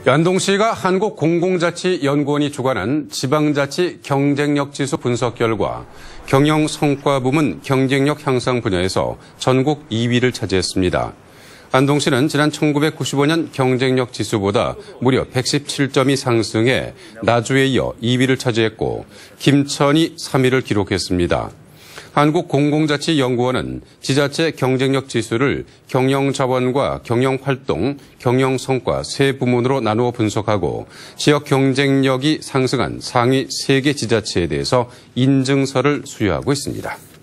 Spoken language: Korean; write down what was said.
안동시가 한국공공자치연구원이 주관한 지방자치 경쟁력지수 분석 결과 경영성과 부문 경쟁력 향상 분야에서 전국 2위를 차지했습니다. 안동시는 지난 1995년 경쟁력 지수보다 무려 117점이 상승해 나주에 이어 2위를 차지했고 김천이 3위를 기록했습니다. 한국공공자치연구원은 지자체 경쟁력 지수를 경영자원과 경영활동, 경영성과 세 부문으로 나누어 분석하고 지역 경쟁력이 상승한 상위 3개 지자체에 대해서 인증서를 수여하고 있습니다.